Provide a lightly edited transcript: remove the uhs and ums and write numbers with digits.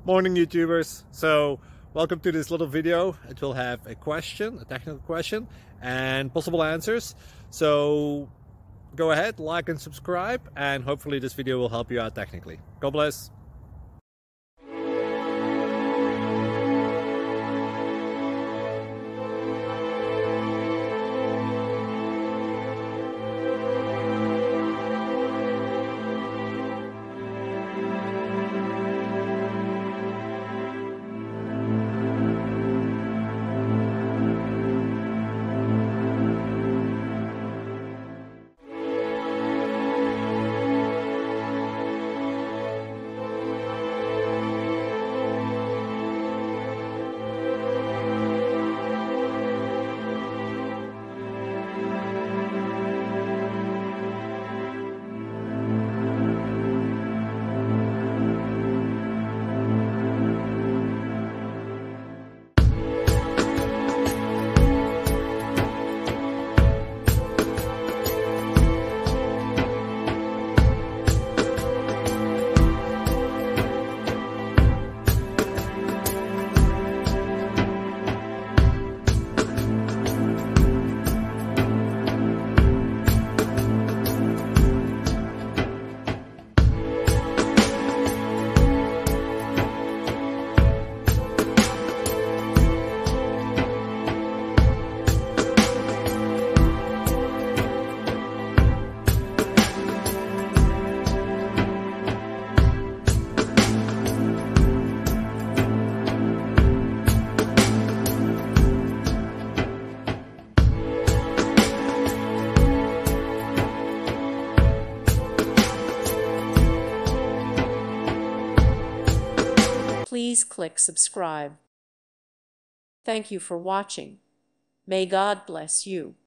Morning YouTubers. So welcome to this little video. It will have a question, a technical question, and possible answers. So go ahead, like and subscribe, and hopefully this video will help you out technically. God bless. Please click subscribe. Thank you for watching. May God bless you.